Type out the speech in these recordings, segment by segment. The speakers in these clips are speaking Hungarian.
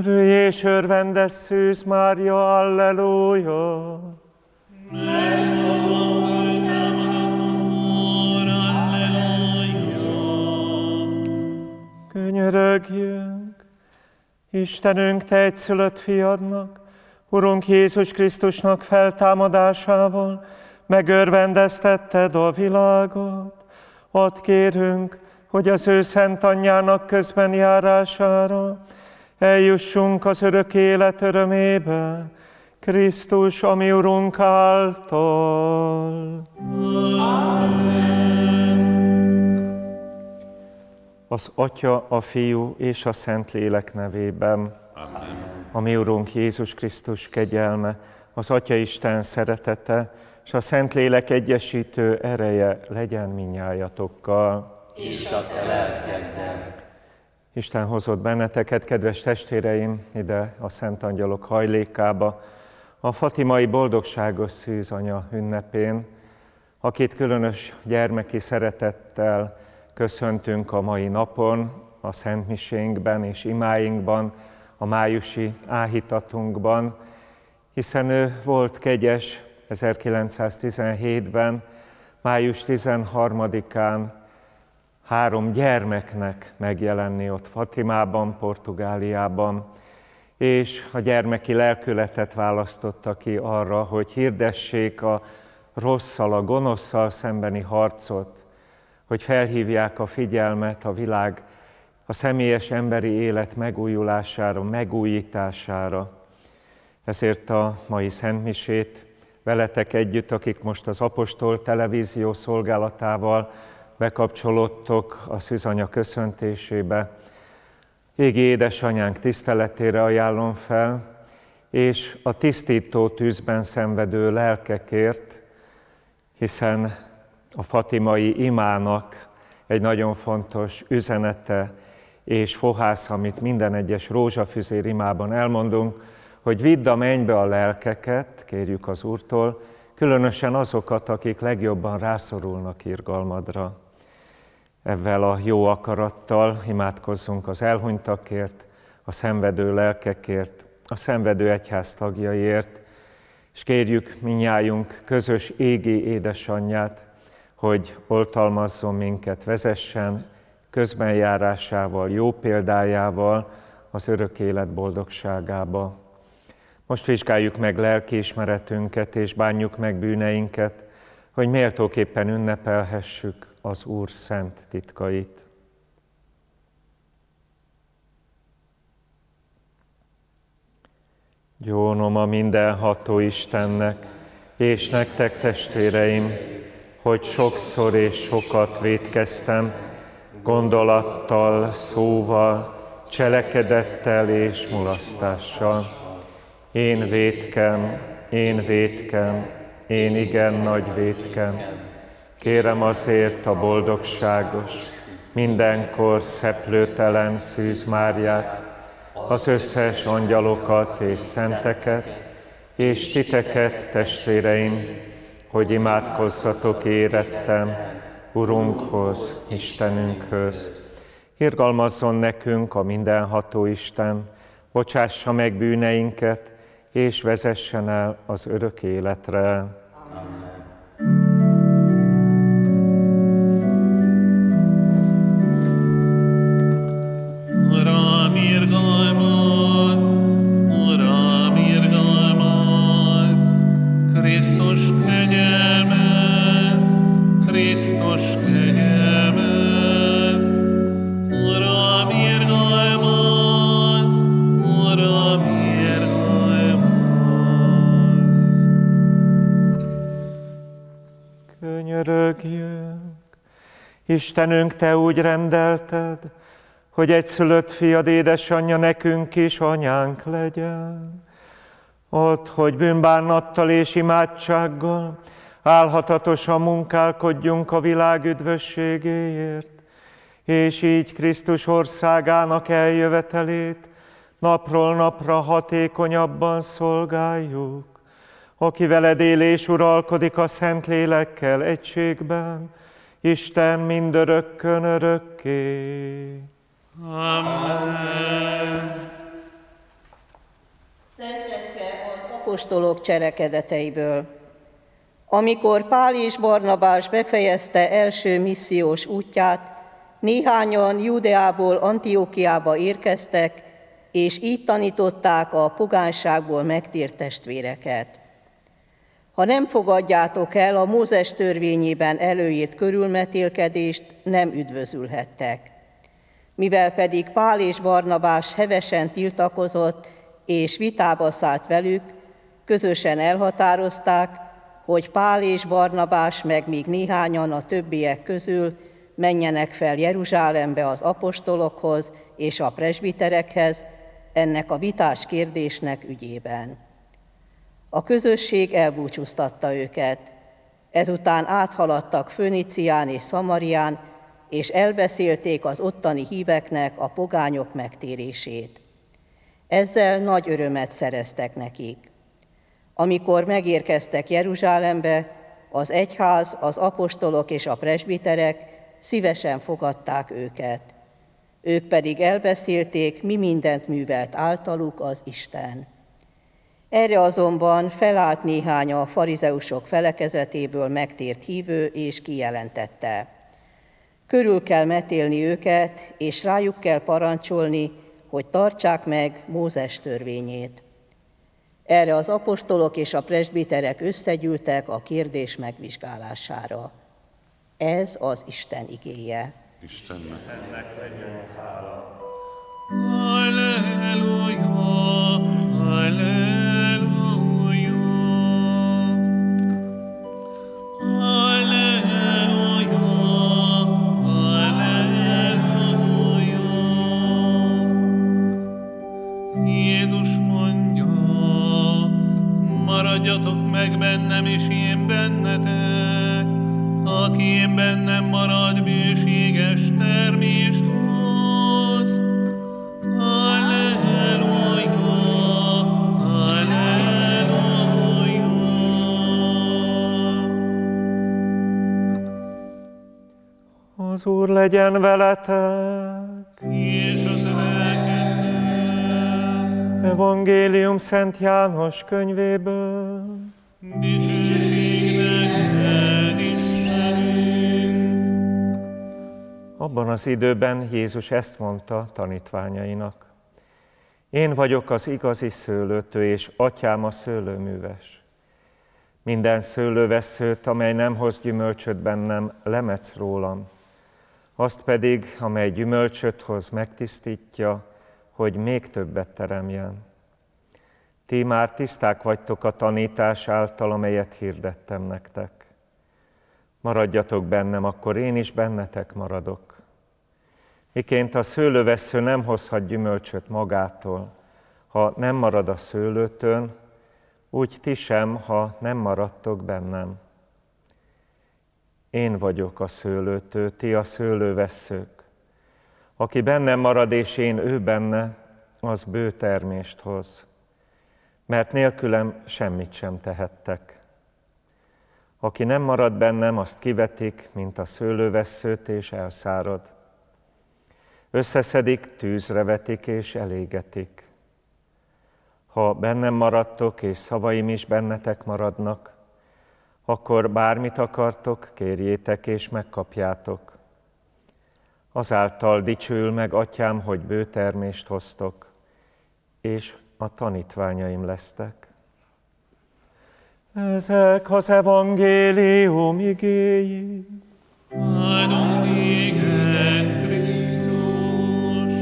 Örülj és örvendes Szűz Mária, alleluja! Mert magam támadott az Úr, alleluja! Könyörögjünk! Istenünk, Te egyszülött fiadnak, Urunk Jézus Krisztusnak feltámadásával megörvendeztetted a világot. Add kérünk, hogy az ő szent anyjának közben járására eljussunk az örök élet örömébe, Krisztus, a mi Urunk által. Amen. Az Atya, a Fiú és a Szentlélek nevében. Amen. A mi Urunk Jézus Krisztus kegyelme, az Atya Isten szeretete, és a Szentlélek egyesítő ereje legyen minnyájatokkal. És a te lelkeddel. Isten hozott benneteket, kedves testvéreim, ide a Szent Angyalok hajlékába, a fatimai boldogságos szűzanya ünnepén, akit különös gyermeki szeretettel köszöntünk a mai napon, a szentmisénkben és imáinkban, a májusi áhítatunkban, hiszen ő volt kegyes 1917-ben, május 13-án 3 gyermeknek megjelenni ott Fatimában, Portugáliában, és a gyermeki lelkületet választotta ki arra, hogy hirdessék a rosszal, a gonoszszal szembeni harcot, hogy felhívják a figyelmet a világ, a személyes emberi élet megújulására, megújítására. Ezért a mai szentmisét veletek együtt, akik most az Apostol televízió szolgálatával bekapcsolódtok a szűzanya köszöntésébe, égi édesanyánk tiszteletére ajánlom fel, és a tisztító tűzben szenvedő lelkekért, hiszen a fatimai imának egy nagyon fontos üzenete és fohász, amit minden egyes rózsafüzér imában elmondunk, hogy vidd a mennybe a lelkeket, kérjük az Úrtól, különösen azokat, akik legjobban rászorulnak irgalmadra. Ezzel a jó akarattal imádkozzunk az elhunytakért, a szenvedő lelkekért, a szenvedő egyház tagjaiért, és kérjük mindnyájunk közös égi édesanyját, hogy oltalmazzon minket, vezessen közbenjárásával, jó példájával az örök élet boldogságába. Most vizsgáljuk meg lelkiismeretünket és bánjuk meg bűneinket, hogy méltóképpen ünnepelhessük az Úr szent titkait. Gyónom a mindenható Istennek, és nektek, testvéreim, hogy sokszor és sokat vétkeztem, gondolattal, szóval, cselekedettel és mulasztással. Én vétkem, én igen nagy vétkem. Kérem azért a boldogságos, mindenkor szeplőtelen Szűz Máriát, az összes angyalokat és szenteket, és titeket, testvéreim, hogy imádkozzatok érettem Urunkhoz, Istenünkhöz. Irgalmazzon nekünk a mindenható Isten, bocsássa meg bűneinket, és vezessen el az örök életre. Amen. Uram, irgalmaz, Uram, irgalmaz, Krisztus kegyelmez, Krisztus kegyelmez, Uram, irgalmaz, Uram, irgalmaz. Könyörögjünk! Istenünk, Te úgy rendelted, hogy egyszülött fiad édesanyja nekünk is anyánk legyen. Add, hogy bűnbánattal és imádsággal álhatatosan munkálkodjunk a világ üdvösségéért, és így Krisztus országának eljövetelét napról napra hatékonyabban szolgáljuk, aki veled él és uralkodik a Szentlélekkel egységben, Isten mindörökkön örökké. Amen. apostolok cselekedeteiből. Amikor Pál és Barnabás befejezte első missziós útját, néhányan Judeából Antiokiába érkeztek, és így tanították a pogányságból megtért testvéreket. Ha nem fogadjátok el a Mózes törvényében előírt körülmetélkedést, nem üdvözülhettek. Mivel pedig Pál és Barnabás hevesen tiltakozott és vitába szállt velük, közösen elhatározták, hogy Pál és Barnabás meg még néhányan a többiek közül menjenek fel Jeruzsálembe az apostolokhoz és a presbiterekhez ennek a vitás kérdésnek ügyében. A közösség elbúcsúztatta őket. Ezután áthaladtak Fönicián és Szamarián, és elbeszélték az ottani híveknek a pogányok megtérését. Ezzel nagy örömet szereztek nekik. Amikor megérkeztek Jeruzsálembe, az egyház, az apostolok és a presbiterek szívesen fogadták őket. Ők pedig elbeszélték, mi mindent művelt általuk az Isten. Erre azonban felállt néhány a farizeusok felekezetéből megtért hívő, és kijelentette: körül kell metélni őket, és rájuk kell parancsolni, hogy tartsák meg Mózes törvényét. Erre az apostolok és a presbiterek összegyűltek a kérdés megvizsgálására. Ez az Isten igéje. Istennek legyen hála. Halleluja, halleluja, halleluja, halleluja. Jézus mondja, maradjatok meg bennem, és én bennetek. Aki én bennem marad, bőséges termést hoz. Halleluja, halleluja. Az Úr legyen veletek! És az lelkeddel. Evangélium Szent János könyvéből. Dicsőség neked, Istenünk! Abban az időben Jézus ezt mondta tanítványainak: én vagyok az igazi szőlőtő, és Atyám a szőlőműves. Minden szőlővesszőt, amely nem hoz gyümölcsöt bennem, lemetsz rólam. Azt pedig, amely gyümölcsöt hoz, megtisztítja, hogy még többet teremjen. Ti már tiszták vagytok a tanítás által, amelyet hirdettem nektek. Maradjatok bennem, akkor én is bennetek maradok. Miként a szőlővessző nem hozhat gyümölcsöt magától, ha nem marad a szőlőtőn, úgy ti sem, ha nem maradtok bennem. Én vagyok a szőlőtő, ti a szőlővesszők. Aki bennem marad, és én ő benne, az bő termést hoz, mert nélkülem semmit sem tehettek. Aki nem marad bennem, azt kivetik, mint a szőlővesszőt, és elszárad. Összeszedik, tűzre vetik, és elégetik. Ha bennem maradtok, és szavaim is bennetek maradnak, akkor bármit akartok, kérjétek, és megkapjátok. Azáltal dicsőül meg Atyám, hogy bő termést hoztok, és a tanítványaim lesztek. Ezek az evangélium igéi. Áldunk téged, Krisztus!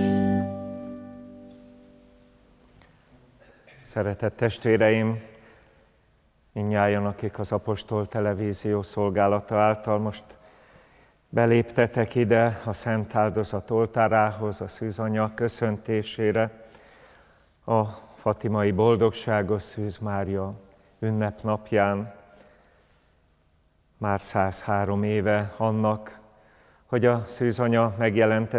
Szeretett testvéreim, mindnyájan, akik az Apostol Televízió szolgálata által most beléptetek ide a Szent Áldozat oltárához, a Szűz Anya köszöntésére, a fatimai boldogságos Szűz Mária ünnepnapján, már 103 éve annak, hogy a Szűz Anya megjelent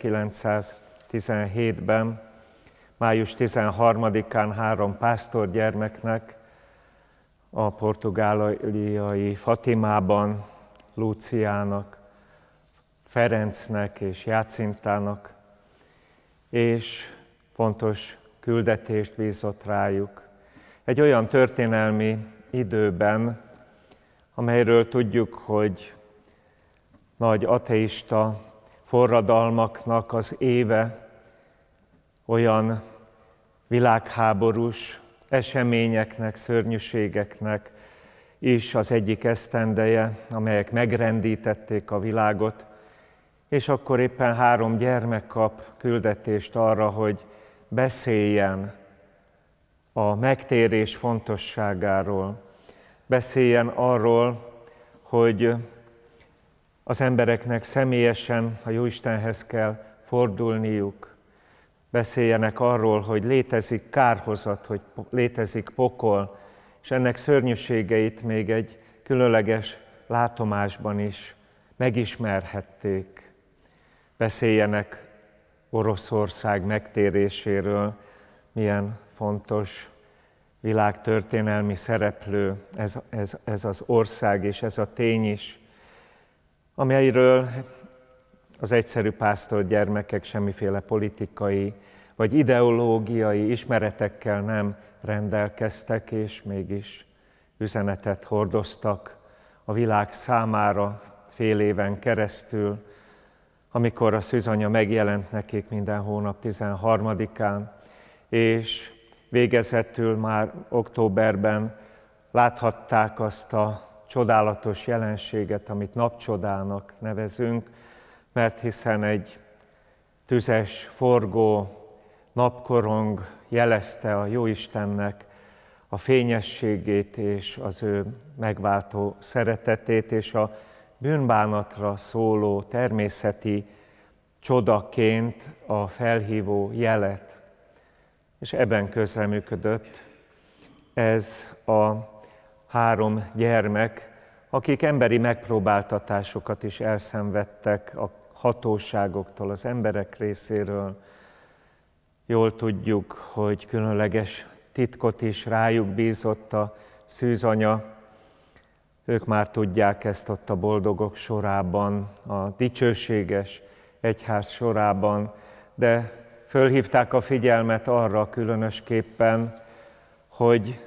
1917-ben, május 13-án 3 pásztorgyermeknek, a portugáliai Fatimában, Lúciának, Ferencnek és Jácintának, és fontos küldetést bízott rájuk. egy olyan történelmi időben, amelyről tudjuk, hogy nagy ateista forradalmaknak az éve, olyan világháborús eseményeknek, szörnyűségeknek is az egyik esztendeje, amelyek megrendítették a világot, és akkor éppen 3 gyermek kap küldetést arra, hogy beszéljen a megtérés fontosságáról, beszéljen arról, hogy az embereknek személyesen a Jóistenhez kell fordulniuk, beszéljenek arról, hogy létezik kárhozat, hogy létezik pokol, és ennek szörnyűségeit még egy különleges látomásban is megismerhették. Beszéljenek Oroszország megtéréséről, milyen fontos világtörténelmi szereplő ez az ország és ez a tény is, amelyről az egyszerű pásztor gyermekek semmiféle politikai vagy ideológiai ismeretekkel nem rendelkeztek, és mégis üzenetet hordoztak a világ számára fél éven keresztül, amikor a szűzanya megjelent nekik minden hónap 13-án, és végezetül már októberben láthatták azt a csodálatos jelenséget, amit napcsodának nevezünk, mert hiszen egy tüzes, forgó napkorong jelezte a Jóistennek a fényességét és az ő megváltó szeretetét, és a bűnbánatra szóló természeti csodaként a felhívó jelet. És ebben közreműködött ez a 3 gyermek, akik emberi megpróbáltatásokat is elszenvedtek a hatóságoktól, az emberek részéről. Jól tudjuk, hogy különleges titkot is rájuk bízott a szűzanya. Ők már tudják ezt ott a boldogok sorában, a dicsőséges egyház sorában, de fölhívták a figyelmet arra különösképpen, hogy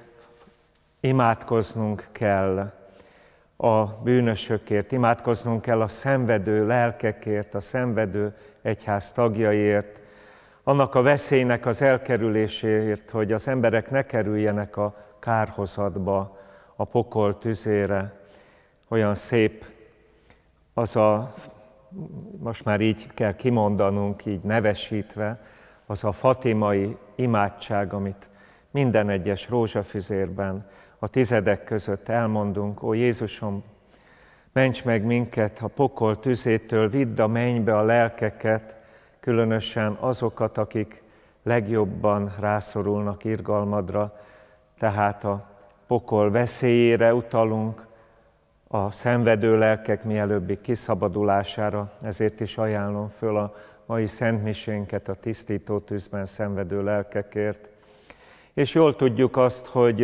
imádkoznunk kell a bűnösökért, imádkoznunk kell a szenvedő lelkekért, a szenvedő egyház tagjaiért, annak a veszélynek az elkerüléséért, hogy az emberek ne kerüljenek a kárhozatba, a pokol tüzére. Olyan szép az a, most már így kell kimondanunk, így nevesítve, az a fatimai imádság, amit minden egyes rózsafüzérben a tizedek között elmondunk. Ó Jézusom, ments meg minket a pokol tüzétől, vidd a mennybe a lelkeket, különösen azokat, akik legjobban rászorulnak irgalmadra, tehát a pokol veszélyére utalunk, a szenvedő lelkek mielőbbi kiszabadulására, ezért is ajánlom föl a mai szentmisénket a tisztító tűzben szenvedő lelkekért. És jól tudjuk azt, hogy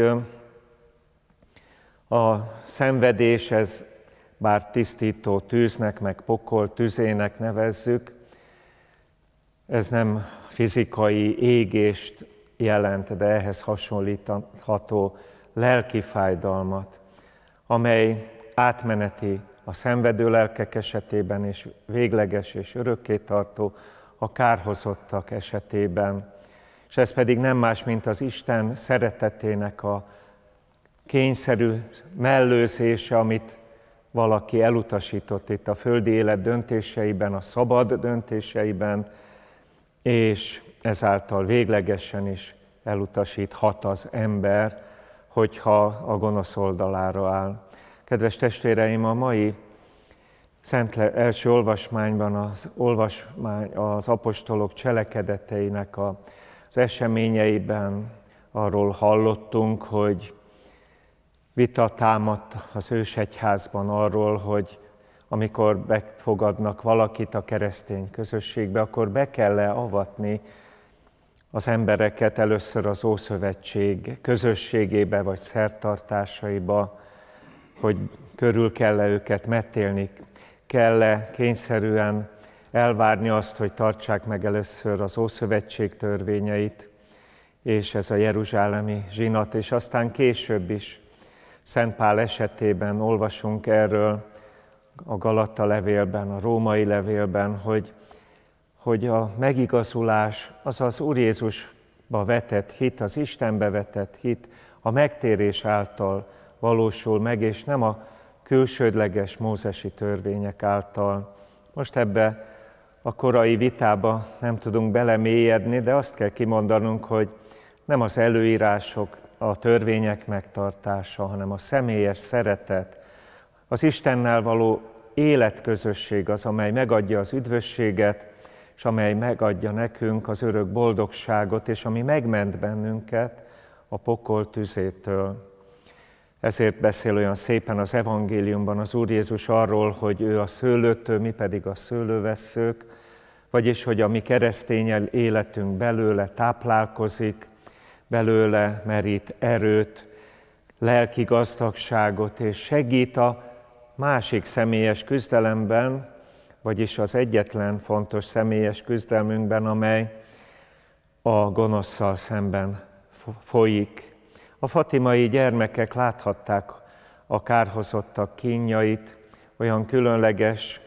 a szenvedés, ez bár tisztító tűznek, meg pokol tüzének nevezzük, ez nem fizikai égést jelent, de ehhez hasonlítható lelki fájdalmat, amely átmeneti a szenvedő lelkek esetében, és végleges és örökkétartó a kárhozottak esetében. És ez pedig nem más, mint az Isten szeretetének a kényszerű mellőzése, amit valaki elutasított itt a földi élet döntéseiben, a szabad döntéseiben, és ezáltal véglegesen is elutasíthat az ember, hogyha a gonosz oldalára áll. Kedves testvéreim, a mai első olvasmányban az apostolok cselekedeteinek az eseményeiben arról hallottunk, hogy vita támadt az ősegyházban arról, hogy amikor befogadnak valakit a keresztény közösségbe, akkor be kell-e avatni az embereket először az Ószövetség közösségébe vagy szertartásaiba, hogy körül kell-e őket metélni, kell-e kényszerűen elvárni azt, hogy tartsák meg először az Ószövetség törvényeit, és ez a jeruzsálemi zsinat, és aztán később is Szent Pál esetében olvasunk erről a Galata levélben, a római levélben, hogy a megigazulás az az Úr Jézusba vetett hit, az Istenbe vetett hit, a megtérés által valósul meg, és nem a külsődleges mózesi törvények által. Most ebbe a korai vitába nem tudunk belemélyedni, de azt kell kimondanunk, hogy nem az előírások, a törvények megtartása, hanem a személyes szeretet, az Istennel való életközösség az, amely megadja az üdvösséget, és amely megadja nekünk az örök boldogságot, és ami megment bennünket a pokol tüzétől. Ezért beszél olyan szépen az evangéliumban az Úr Jézus arról, hogy ő a szőlőtő, mi pedig a szőlővesszők, vagyis hogy a mi keresztény életünk belőle táplálkozik, belőle merít erőt, lelki gazdagságot, és segít a másik személyes küzdelemben, vagyis az egyetlen fontos személyes küzdelmünkben, amely a gonoszszal szemben folyik. A fatimai gyermekek láthatták a kárhozottak kínjait, olyan különleges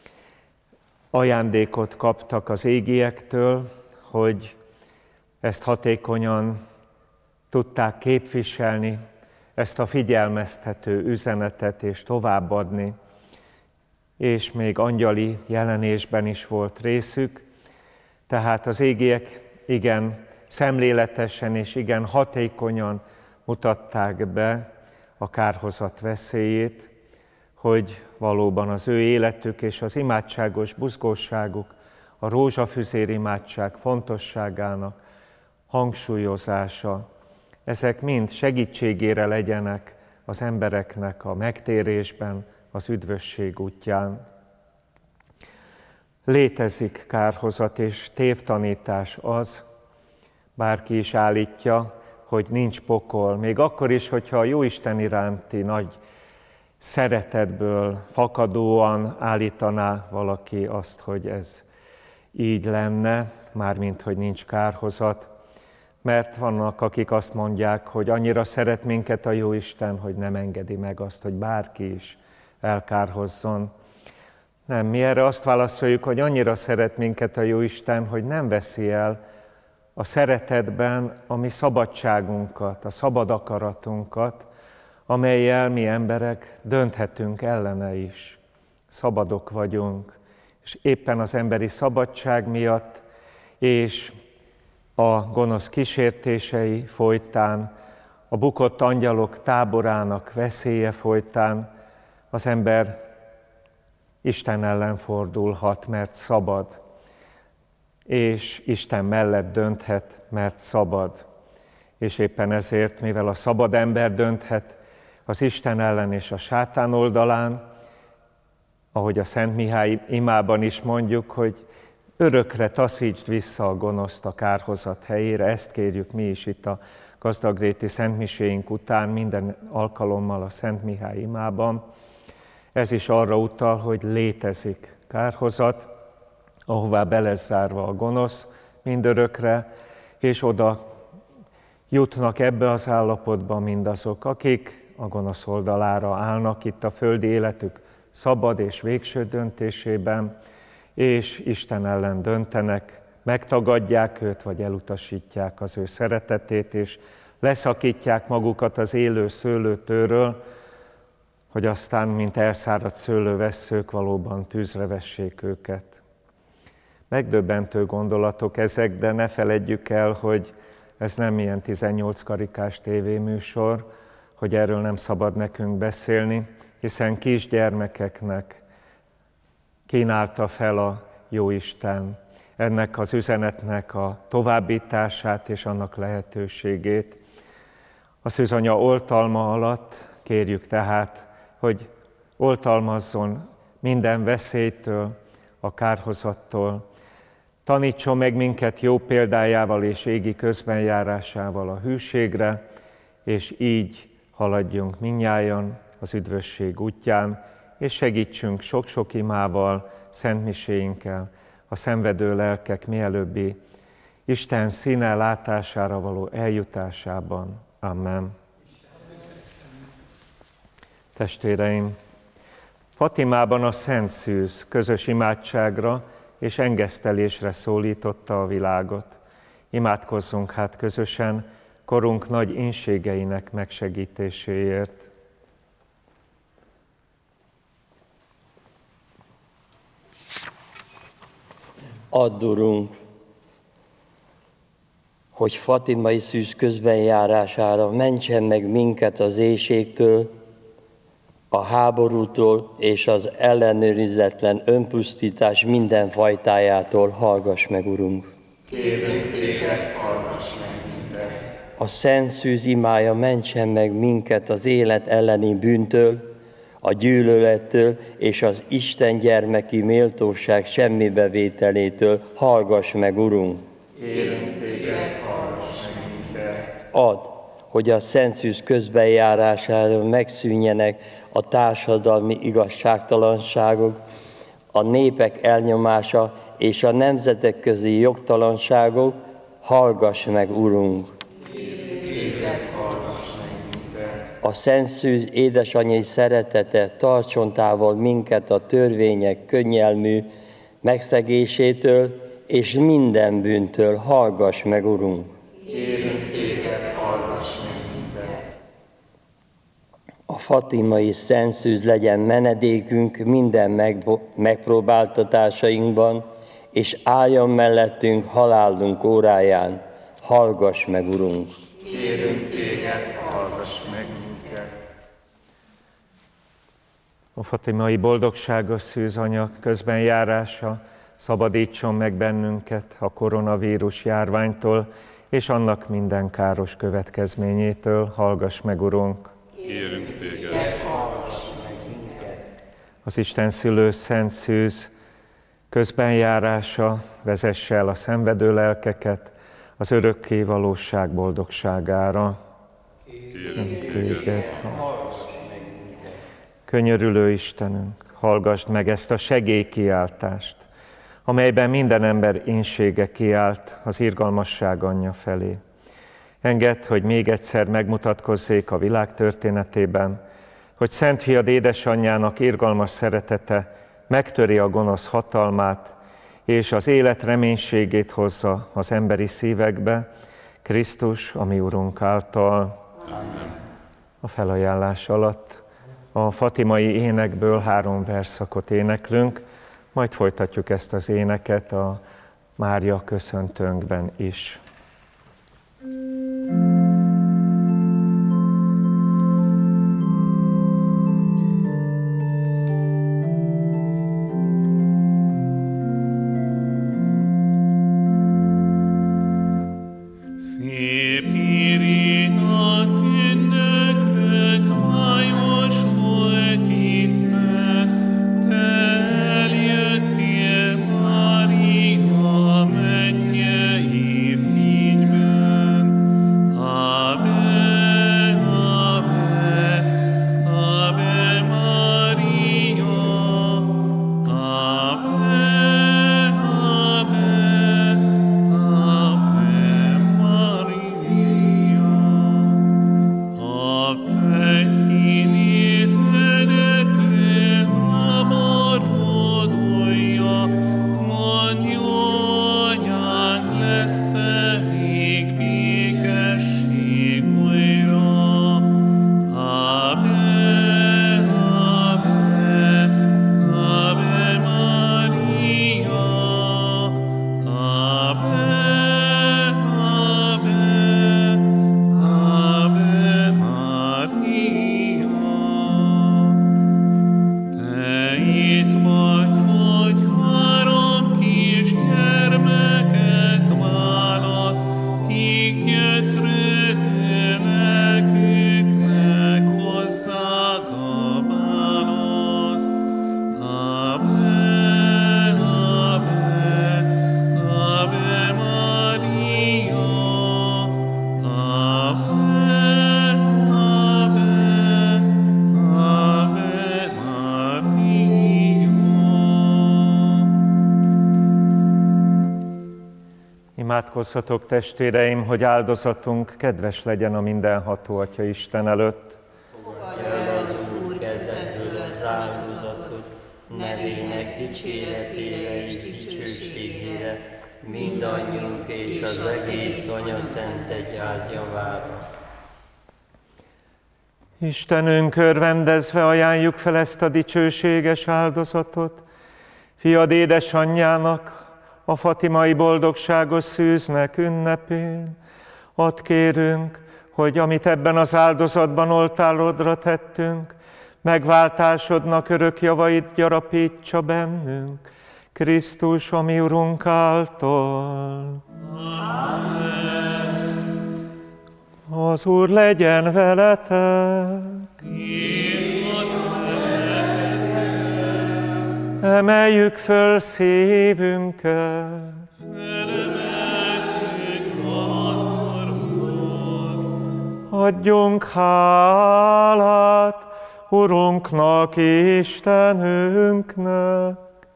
ajándékot kaptak az égiektől, hogy ezt hatékonyan tudták képviselni, ezt a figyelmeztető üzenetet és továbbadni, és még angyali jelenésben is volt részük, tehát az égiek igen szemléletesen és igen hatékonyan mutatták be a kárhozat veszélyét, hogy valóban az ő életük és az imádságos buzgóságuk, a rózsafüzér imádság fontosságának hangsúlyozása, ezek mind segítségére legyenek az embereknek a megtérésben, az üdvösség útján. Létezik kárhozat és tévtanítás az, bárki is állítja, hogy nincs pokol, még akkor is, hogyha a Jóisten iránti nagy szeretetből fakadóan állítaná valaki azt, hogy ez így lenne, mármint, hogy nincs kárhozat, mert vannak, akik azt mondják, hogy annyira szeret minket a Jóisten, hogy nem engedi meg azt, hogy bárki is elkárhozzon. Nem, mi erre azt válaszoljuk, hogy annyira szeret minket a Jóisten, hogy nem veszi el a szeretetben a mi szabadságunkat, a szabad akaratunkat, amellyel mi emberek dönthetünk ellene is. Szabadok vagyunk, és éppen az emberi szabadság miatt és a gonosz kísértései folytán, a bukott angyalok táborának veszélye folytán az ember Isten ellen fordulhat, mert szabad, és Isten mellett dönthet, mert szabad. És éppen ezért, mivel a szabad ember dönthet az Isten ellen és a sátán oldalán, ahogy a Szent Mihály imában is mondjuk, hogy örökre taszítsd vissza a gonoszt a kárhozat helyére, ezt kérjük mi is itt a gazdagréti szentmiséink után, minden alkalommal a Szent Mihály imában. Ez is arra utal, hogy létezik kárhozat, ahová be lesz zárva a gonosz mindörökre, és oda jutnak ebbe az állapotba mindazok, akik a gonosz oldalára állnak itt a földi életük szabad és végső döntésében, és Isten ellen döntenek, megtagadják őt, vagy elutasítják az ő szeretetét, és leszakítják magukat az élő szőlőtőről, hogy aztán, mint elszáradt szőlővesszők, valóban tűzre vessék őket. Megdöbbentő gondolatok ezek, de ne feledjük el, hogy ez nem ilyen 18 karikás tévéműsor, hogy erről nem szabad nekünk beszélni, hiszen kisgyermekeknek kínálta fel a Jóisten ennek az üzenetnek a továbbítását és annak lehetőségét. A szűzanya oltalma alatt kérjük tehát, hogy oltalmazzon minden veszélytől, a kárhozattól, tanítson meg minket jó példájával és égi közbenjárásával a hűségre, és így haladjunk mindnyájan az üdvösség útján, és segítsünk sok-sok imával, szentmiséinkkel, a szenvedő lelkek mielőbbi Isten színe látására való eljutásában. Amen. Testvéreim, Fatimában a Szent Szűz közös imádságra és engesztelésre szólította a világot. Imádkozzunk hát közösen korunk nagy ínségeinek megsegítéséért. Add, Urunk, hogy fatimai szűz közbenjárására mentsen meg minket az éhségtől, a háborútól és az ellenőrizetlen önpusztítás minden fajtájától. Hallgass meg, Urunk! Kérünk téged, hallgass meg minden! A Szent Szűz imája mentsen meg minket az élet elleni bűntől, a gyűlölettől és az Isten gyermeki méltóság semmibevételétől. Hallgass meg, Urunk! Kérünk téged, hallgass meg minden! Add, hogy a Szent Szűz közbenjárására megszűnjenek a társadalmi igazságtalanságok, a népek elnyomása és a nemzetek közi jogtalanságok. Hallgass meg, Urunk! Téged, hallgass meg minden! A Szent Szűz édesanyai szeretete tartson távol minket a törvények könnyelmű megszegésétől és minden bűntől. Hallgass meg, Urunk! Kérünk téged, hallgass meg minden! A fatimai Szent Szűz legyen menedékünk minden megpróbáltatásainkban, és álljon mellettünk halálunk óráján. Hallgass meg, Urunk! Kérünk téged, hallgass meg minket! A fatimai boldogságos szűzanya közbenjárása szabadítson meg bennünket a koronavírus járványtól és annak minden káros következményétől. Hallgass meg, Urunk! Kérünk téged, Hallgass meg minket! Az Isten szülő Szent Szűz közbenjárása vezesse el a szenvedő lelkeket az örökké valóság boldogságára. kérünk Téged. Könyörülő Istenünk, hallgassd meg ezt a segélykiáltást, amelyben minden ember ínsége kiált az irgalmasság anyja felé. Engedd, hogy még egyszer megmutatkozzék a világ történetében, hogy Szent Fiad édesanyjának irgalmas szeretete megtöri a gonosz hatalmát, és az élet reménységét hozza az emberi szívekbe, Krisztus, a mi Urunk által. Amen. A felajánlás alatt a fatimai énekből 3 versszakot éneklünk, majd folytatjuk ezt az éneket a Mária köszöntőnkben is. Szép Irinát ünnöklök, májos volt innen, te eljöttél, Mária, mennyei Imádkozzatok, testvéreim, hogy áldozatunk kedves legyen a mindenható Atya Isten előtt. Fogadja el az Úr kezedből az áldozatot, nevének dicséretére és dicsőségére, mindannyiunk és az egész Anya-Szent Egyház javára. Istenünk, örvendezve ajánljuk fel ezt a dicsőséges áldozatot fiad édesanyjának, a fatimai boldogságos szűznek ünnepén. Add kérünk, hogy amit ebben az áldozatban oltárodra tettünk, megváltásodnak örök javait gyarapítsa bennünk, Krisztus, a mi Urunk által. Amen. Az Úr legyen veletek! Emeljük föl szívünket! Adjunk hálát Urunknak, Istenünknek!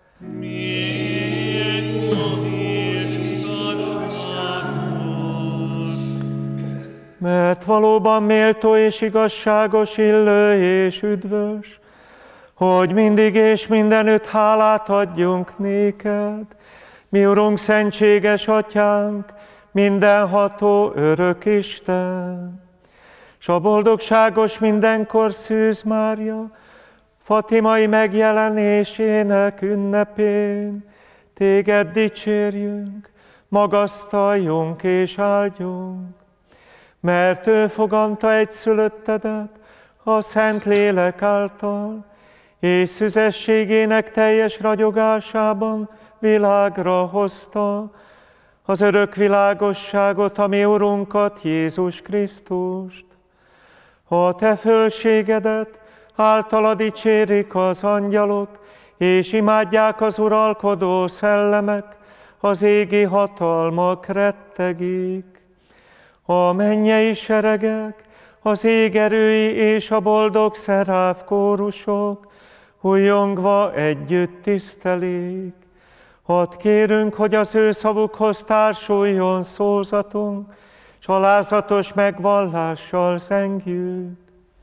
Mert valóban méltó és igazságos, illő és üdvös, hogy mindig és mindenütt hálát adjunk néked, mi Urunk, szentséges Atyánk, mindenható örök Isten. S a boldogságos mindenkor Szűz Mária, fatimai megjelenésének ünnepén téged dicsérjünk, magasztaljunk és áldjunk. Mert ő foganta egyszülöttedet a Szent Lélek által, és szüzességének teljes ragyogásában világra hozta az örök világosságot, a mi Urunkat, Jézus Krisztust. A te fölségedet általa dicsérik az angyalok, és imádják az uralkodó szellemek, az égi hatalmak rettegik. A mennyei seregek, az ég erői és a boldog szeráf kórusok újjongva együtt tisztelik. Hadd kérünk, hogy az ő szavukhoz társuljon szózatunk, s alázatos megvallással zengjük.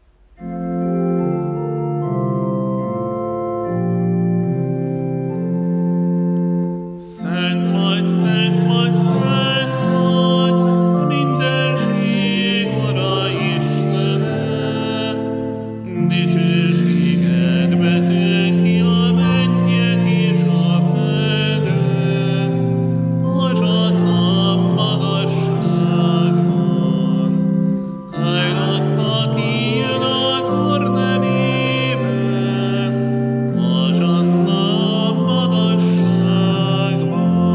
Szent vagy, szent vagy, szent vagy, a mindenség Ura Istene. Dicsőségedbe tölti a mennyet és a földet, Hosanna magasságban. Áldott, aki jön az Úr nevében, Hosanna magasságban.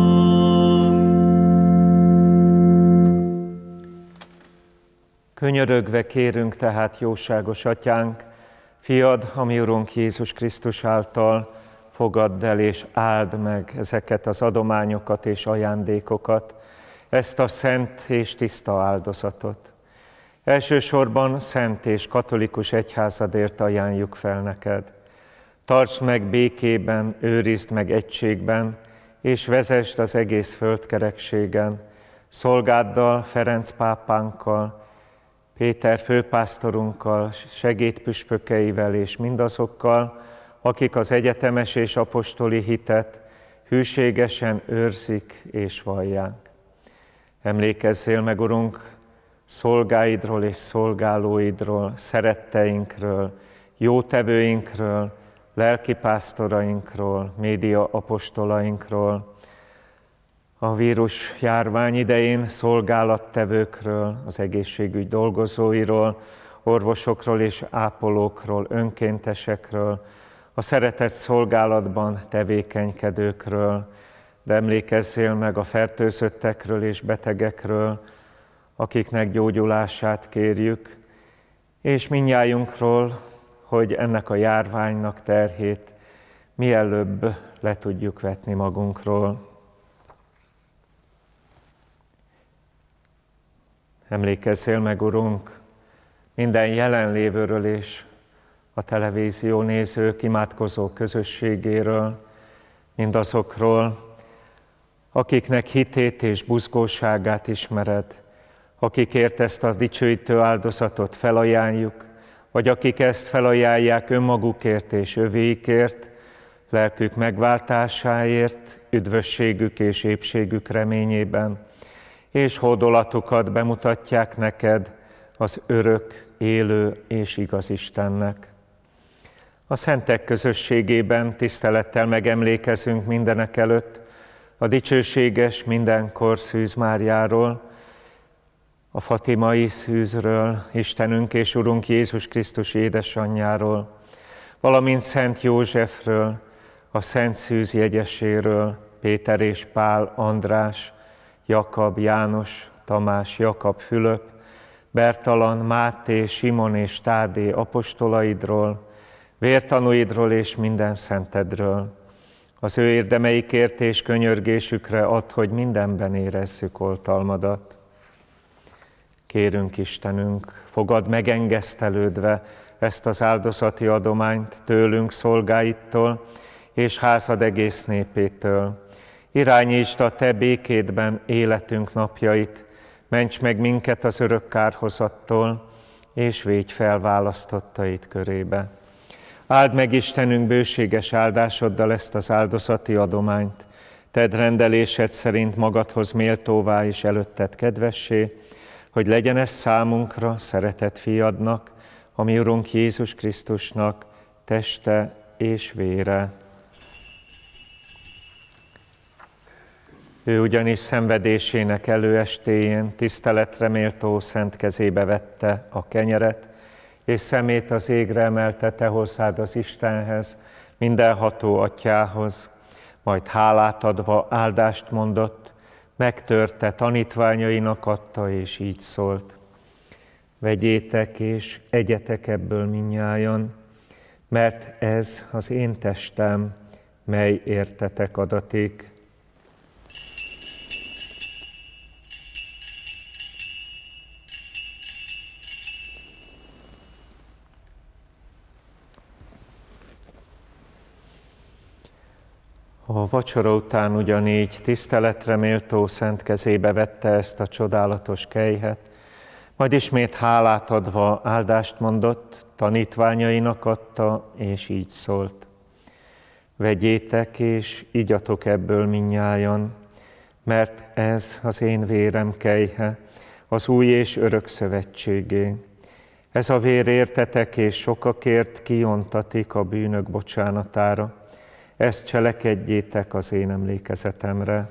Könyörögve kérünk tehát, jóságos Atyánk, Fiad, a mi Urunk Jézus Krisztus által fogadd el és áld meg ezeket az adományokat és ajándékokat, ezt a szent és tiszta áldozatot. Elsősorban szent és katolikus egyházadért ajánljuk fel neked. Tartsd meg békében, őrizd meg egységben, és vezesd az egész földkerekségen, szolgáddal, Ferenc pápánkkal, Péter főpásztorunkkal, segédpüspökeivel és mindazokkal, akik az egyetemes és apostoli hitet hűségesen őrzik és vallják. Emlékezzél meg, Urunk, szolgáidról és szolgálóidról, szeretteinkről, jótevőinkről, lelkipásztorainkról, média apostolainkról, a vírus járvány idején szolgálattevőkről, az egészségügy dolgozóiról, orvosokról és ápolókról, önkéntesekről, a szeretett szolgálatban tevékenykedőkről, de emlékezzél meg a fertőzöttekről és betegekről, akiknek gyógyulását kérjük, és mindnyájunkról, hogy ennek a járványnak terhét mielőbb le tudjuk vetni magunkról. Emlékezzél meg, Urunk, minden jelenlévőről és a televízió nézők, imádkozó közösségéről, mindazokról, akiknek hitét és buzgóságát ismered, akikért ezt a dicsőítő áldozatot felajánljuk, vagy akik ezt felajánlják önmagukért és övéikért, lelkük megváltásáért, üdvösségük és épségük reményében, és hódolatukat bemutatják neked, az örök, élő és igaz Istennek. A szentek közösségében tisztelettel megemlékezünk mindenek előtt a dicsőséges mindenkor Szűz Máriáról, a fatimai szűzről, Istenünk és Urunk Jézus Krisztus édesanyjáról, valamint Szent Józsefről, a Szent Szűz jegyeséről, Péter és Pál, András, Jakab, János, Tamás, Jakab, Fülöp, Bertalan, Máté, Simon és Tádé apostolaidról, vértanúidról és minden szentedről. Az ő érdemeikért és könyörgésükre add, hogy mindenben érezzük oltalmadat. Kérünk, Istenünk, fogadd megengesztelődve ezt az áldozati adományt tőlünk, szolgáittól és házad egész népétől. Irányítsd a te békédben életünk napjait, ments meg minket az örök kárhozattól, és védj fel választottait körébe. Áld meg, Istenünk, bőséges áldásoddal ezt az áldozati adományt, tedd rendelésed szerint magadhoz méltóvá és előtted kedvessé, hogy legyen ez számunkra, szeretett fiadnak, a mi Urunk Jézus Krisztusnak teste és vére. Ő ugyanis szenvedésének előestéjén tiszteletre méltó szent kezébe vette a kenyeret, és szemét az égre emelte te hozzád az Istenhez, mindenható Atyához, majd hálát adva áldást mondott, megtörte, tanítványainak adta, és így szólt: vegyétek és egyetek ebből mindnyájan, mert ez az én testem, mely értetek adatik. A vacsora után ugyanígy tiszteletre méltó szent kezébe vette ezt a csodálatos kejhet, majd ismét hálát adva áldást mondott, tanítványainak adta, és így szólt: vegyétek és igyatok ebből mindnyájan, mert ez az én vérem kejhe, az új és örök szövetségé. Ez a vér értetek és sokakért kiontatik a bűnök bocsánatára. Ezt cselekedjétek az én emlékezetemre.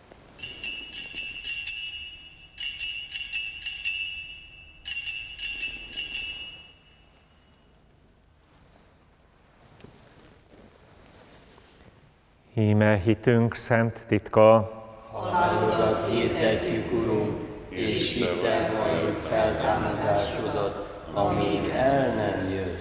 Íme hitünk szent titka. Halálodat hirdetjük, Urunk, és hittel valljuk feltámadásodat, amíg el nem jött.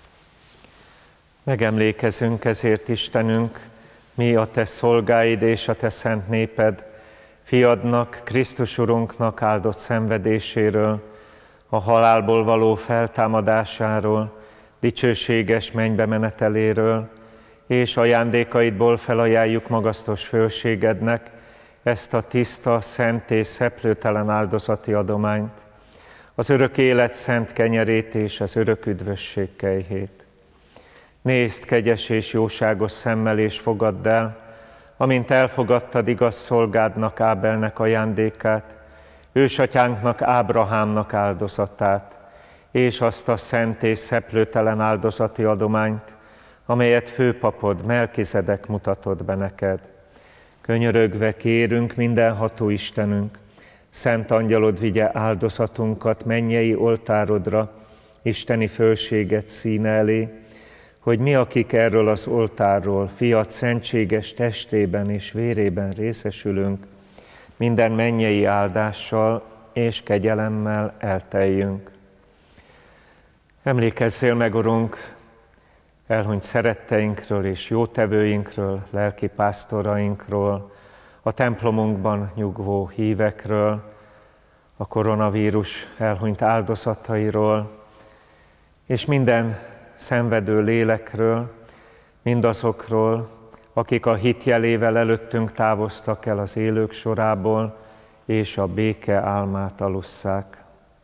Megemlékezünk ezért, Istenünk, mi a te szolgáid és a te szent néped, fiadnak, Krisztus Urunknak áldott szenvedéséről, a halálból való feltámadásáról, dicsőséges mennybe meneteléről, és ajándékaidból felajánljuk magasztos fölségednek ezt a tiszta, szent és szeplőtelen áldozati adományt, az örök élet szent kenyerét és az örök üdvösség kejhét. Nézd kegyes és jóságos szemmel, és fogadd el, amint elfogadtad igaz szolgádnak Ábelnek ajándékát, ősatyánknak Ábrahámnak áldozatát, és azt a szent és szeplőtelen áldozati adományt, amelyet főpapod Melkizedek mutatott be neked. Könyörögve kérünk, mindenható Istenünk, szent angyalod vigye áldozatunkat mennyei oltárodra, isteni fölséget színe elé, hogy mi, akik erről az oltárról fiad szentséges testében és vérében részesülünk, minden mennyei áldással és kegyelemmel elteljünk. Emlékezzél meg, Urunk, elhunyt szeretteinkről és jótevőinkről, lelkipásztorainkról, a templomunkban nyugvó hívekről, a koronavírus elhunyt áldozatairól, és minden szenvedő lélekről, mindazokról, akik a hit jelével előttünk távoztak el az élők sorából, és a béke álmát alusszák.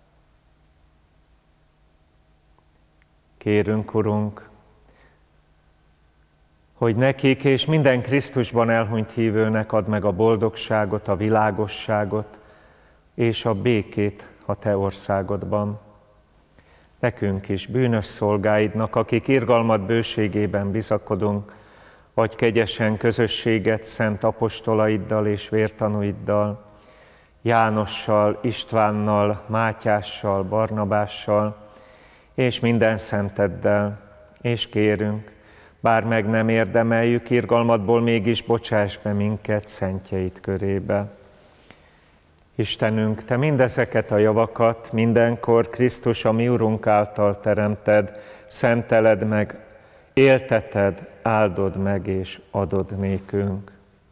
Kérünk, Urunk, hogy nekik és minden Krisztusban elhunyt hívőnek add meg a boldogságot, a világosságot és a békét a Te országodban. Nekünk is, bűnös szolgáidnak, akik irgalmad bőségében bizakodunk, adj kegyesen közösséget szent apostolaiddal és vértanúiddal, Jánossal, Istvánnal, Mátyással, Barnabással, és minden szenteddel, és kérünk, bár meg nem érdemeljük, irgalmadból mégis bocsáss be minket szentjeid körébe. Istenünk, Te mindezeket a javakat mindenkor Krisztus, a mi Urunk által teremted, szenteled meg, élteted, áldod meg és adod nékünk.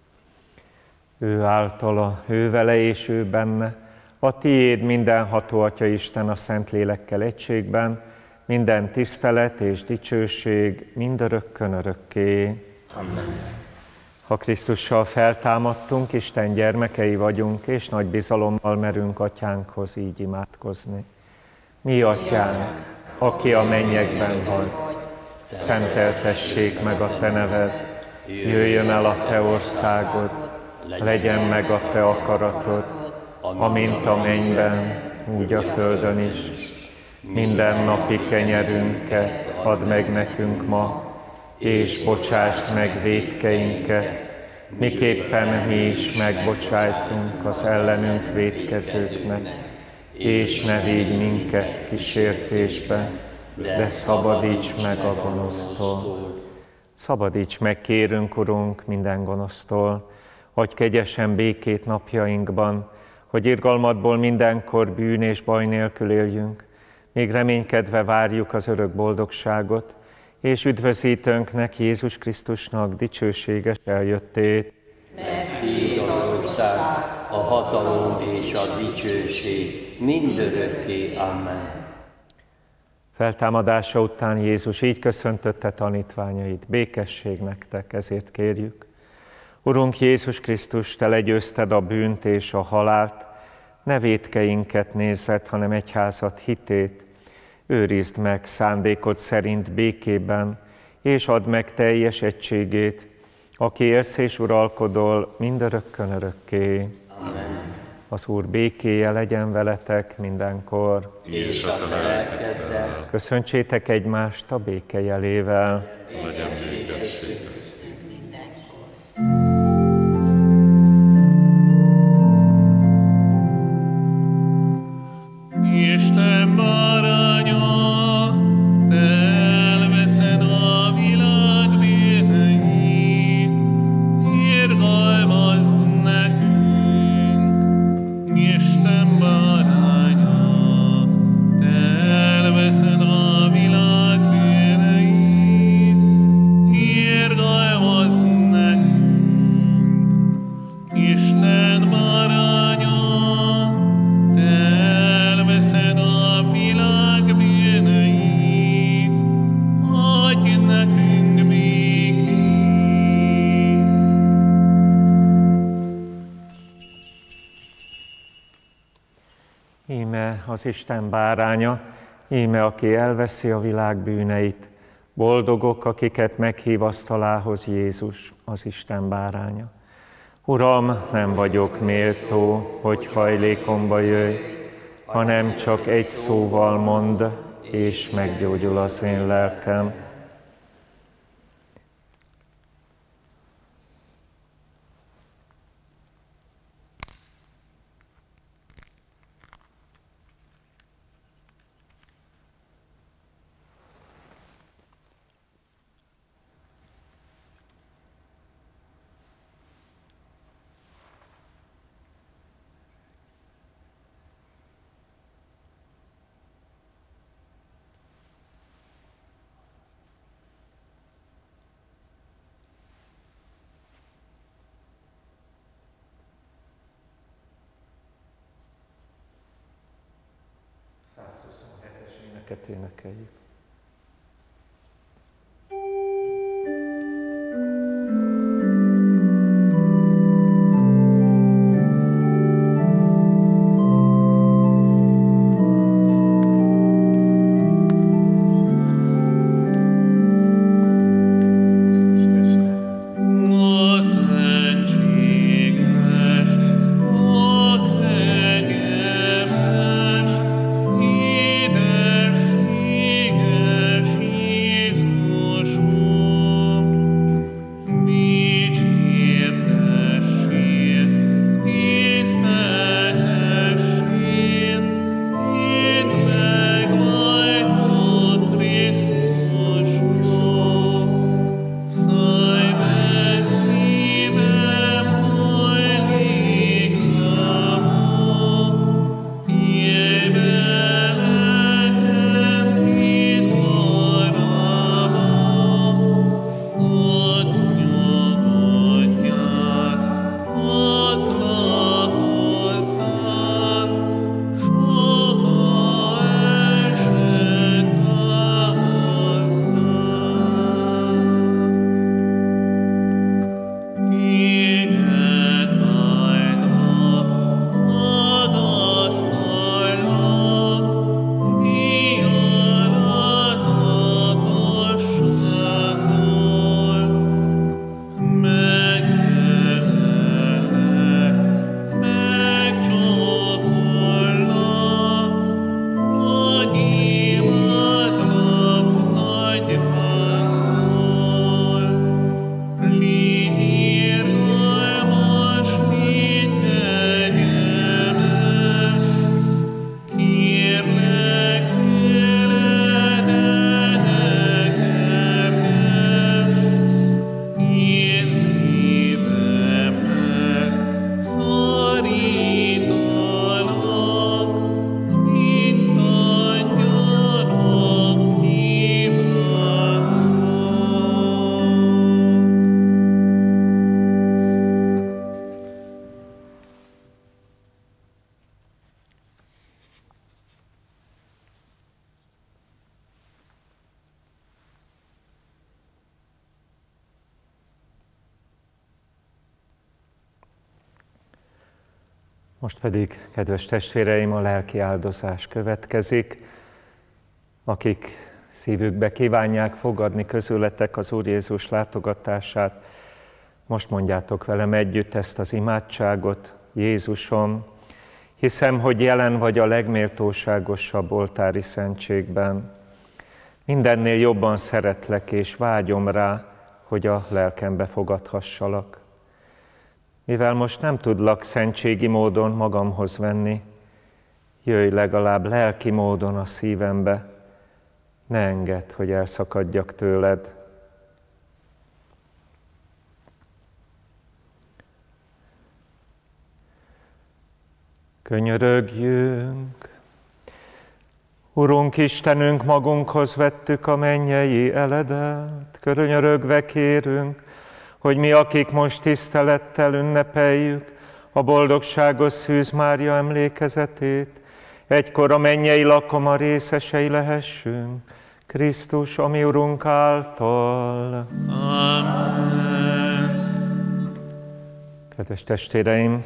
Ő általa, ő vele és ő benne, a Tiéd mindenható Atya Isten a Szentlélekkel egységben, minden tisztelet és dicsőség mindörökkön örökké. Amen. Ha Krisztussal feltámadtunk, Isten gyermekei vagyunk, és nagy bizalommal merünk Atyánkhoz így imádkozni. Mi Atyánk, aki a mennyekben vagy, szenteltessék meg a Te neved, jöjjön el a Te országod, legyen meg a Te akaratod, amint a mennyben, úgy a földön is. Minden napi kenyerünket add meg nekünk ma, és bocsásd meg vétkeinket, miképpen mi is megbocsájtunk az ellenünk vétkezőknek, és ne vigy minket kísértésbe, de szabadíts meg a gonosztól. Szabadíts meg, kérünk, Urunk, minden gonosztól, adj kegyesen békét napjainkban, hogy irgalmadból mindenkor bűn és baj nélkül éljünk, még reménykedve várjuk az örök boldogságot, és üdvözítőnknek, Jézus Krisztusnak dicsőséges eljöttét. Mert Tiéd az ország, a hatalom és a dicsőség mindörökké. Amen. Feltámadása után Jézus így köszöntötte tanítványait: békesség nektek, ezért kérjük. Urunk Jézus Krisztus, Te legyőzted a bűnt és a halált, ne vétkeinket nézzed, hanem egyházad hitét. Őrizd meg szándékod szerint békében, és add meg teljes egységét, aki élsz és uralkodol mindörökkön örökké. Amen. Az Úr békéje legyen veletek mindenkor. És a te lelkeddel. Köszöntsétek egymást a béke jelével. Legyen békesség. Isten báránya, Te elveszed a világ bűneit, irgalmazz nekünk. Isten báránya, Te elveszed a világ bűneit, irgalmazz nekünk. Isten báránya, Te elveszed a világ bűneit, adj nekünk békét. Íme az Isten báránya, íme aki elveszi a világ bűneit. Boldogok, akiket meghív asztalához Jézus, az Isten báránya. Uram, nem vagyok méltó, hogy hajlékomba jöjj, hanem csak egy szóval mondd, és meggyógyul az én lelkem. Énekeljük. Most pedig, kedves testvéreim, a lelki áldozás következik. Akik szívükbe kívánják fogadni közületek az Úr Jézus látogatását, most mondjátok velem együtt ezt az imádságot. Jézusom, hiszem, hogy jelen vagy a legméltóságosabb oltári szentségben. Mindennél jobban szeretlek és vágyom rá, hogy a lelkembe fogadhassalak. Mivel most nem tudlak szentségi módon magamhoz venni, jöjj legalább lelki módon a szívembe, ne engedd, hogy elszakadjak tőled. Könyörögjünk! Urunk Istenünk, magunkhoz vettük a mennyei eledet, könyörögve kérünk, hogy mi, akik most tisztelettel ünnepeljük a boldogságos Szűz Mária emlékezetét, egykor a mennyei lakoma részesei lehessünk, Krisztus, a mi Urunk által. Amen. Kedves testvéreim,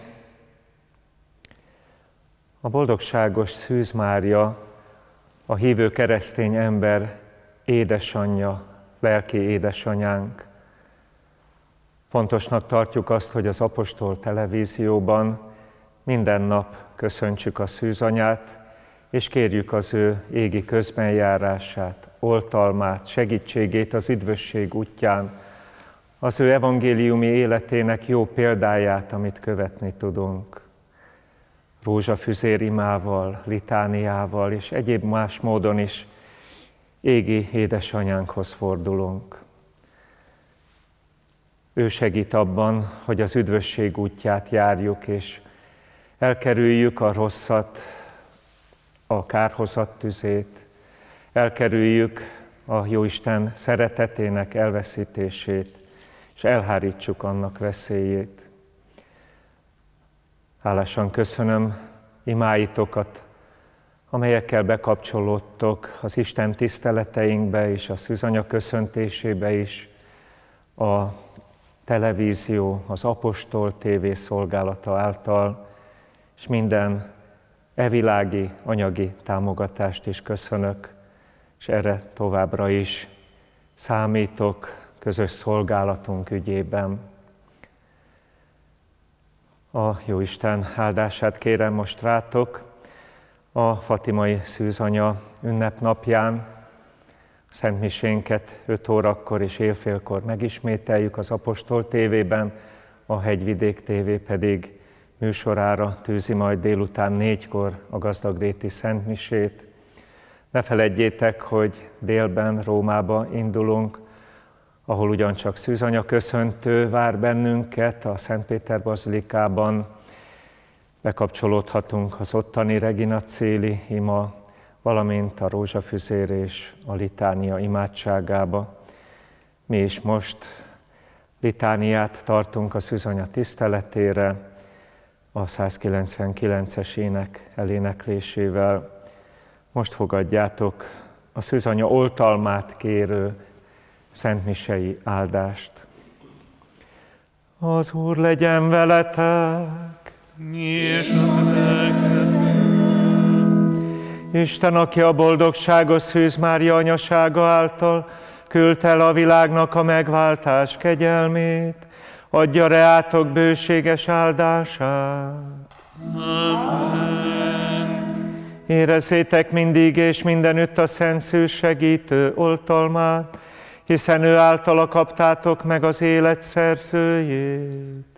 a boldogságos Szűz Mária, a hívő keresztény ember édesanyja, lelki édesanyánk. Fontosnak tartjuk azt, hogy az Apostol televízióban minden nap köszöntsük a szűzanyát, és kérjük az ő égi közbenjárását, oltalmát, segítségét az üdvösség útján, az ő evangéliumi életének jó példáját, amit követni tudunk. Rózsafüzér imával, litániával és egyéb más módon is égi édesanyánkhoz fordulunk. Ő segít abban, hogy az üdvösség útját járjuk, és elkerüljük a rosszat, a kárhozat tüzét, elkerüljük a Jóisten szeretetének elveszítését, és elhárítsuk annak veszélyét. Hálásan köszönöm imáitokat, amelyekkel bekapcsolódtok az Isten tiszteleteinkbe és a szűzanya köszöntésébe is, a televízió, az Apostol TV szolgálata által, és minden evilági, anyagi támogatást is köszönök, és erre továbbra is számítok közös szolgálatunk ügyében. A Jóisten áldását kérem most rátok a Fatimai Szűzanya ünnepnapján. Szentmisénket 5 órakor és éjfélkor megismételjük az Apostol TV-ben, a Hegyvidék TV pedig műsorára tűzi majd délután 4-kor a gazdagréti szentmisét. Ne feledjétek, hogy délben Rómába indulunk, ahol ugyancsak szűzanya köszöntő vár bennünket a Szent Péter bazilikában. Bekapcsolódhatunk az ottani Regina Coeli ima, valamint a rózsafüzér és a litánia imádságába. Mi is most litániát tartunk a szűzanya tiszteletére, a 199-es ének eléneklésével. Most fogadjátok a szűzanya oltalmát kérő szentmisei áldást. Az Úr legyen veletek! És a lelkedben. Isten, aki a boldogságos Szűz Mária anyasága által küldte el a világnak a megváltás kegyelmét, adja reátok bőséges áldását. Amen. Érezzétek mindig és mindenütt a Szent Szűz segítő oltalmát, hiszen ő általa kaptátok meg az élet szerzőjét.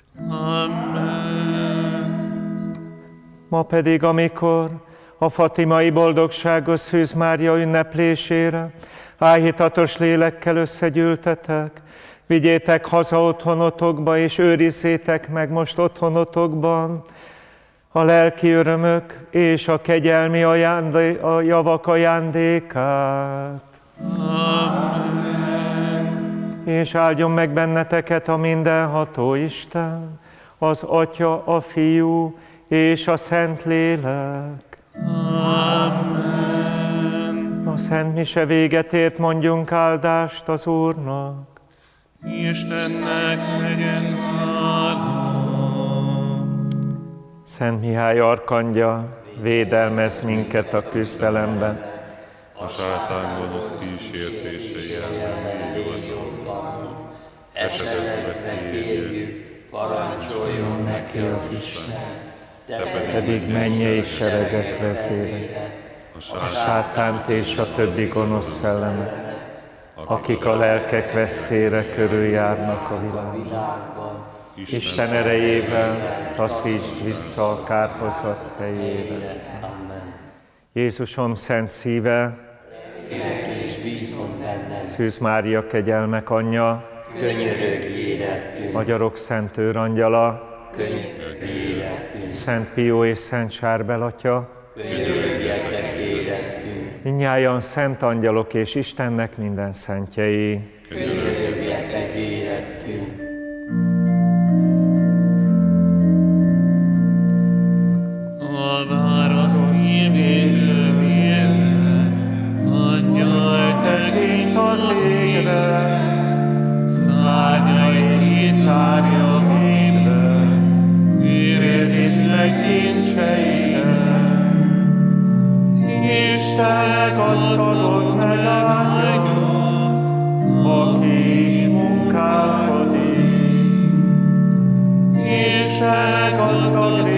Amen. Ma pedig, amikor a fatimai boldogságos Szűz Mária ünneplésére áhítatos lélekkel összegyűltetek, vigyétek haza otthonotokba, és őrizzétek meg most otthonotokban a lelki örömök és a kegyelmi a javak ajándékát. Amen. És áldjon meg benneteket a mindenható Isten, az Atya, a Fiú és a Szentlélek. Amen. A Szent Mise véget ért, mondjunk áldást az Úrnak. Istennek legyen hála. Szent Mihály arkangyal, védelmezz minket a küzdelemben. A sátán gonosz kísértései ellen nyugodtan. Esedezve kérjük, parancsoljon neki az Isten, te Pedig mennyei seregek vezére, a sátánt és a többi gonosz szellemet, akik a lelkek vesztére körüljárnak a világban. Isten erejével taszítsd vissza a kárhozat fejével. Jézusom szent szíve, Szűz Mária kegyelmek anyja, könyörögj érettünk, Magyarok Szent Őrangyala, könyörögj érettünk, Szent Pió és Szent Sárbel atya, könyörögjetek érettünk, mindnyájan szent angyalok és Istennek minden szentjei. könyörögjetek érettünk. A város szívétől mérve, angyal tekint az égre, szárnyait itt tárja védve, őrizik kincseibe. Isten gazdagot megáldja, aki munkálkodik. Isten gazdag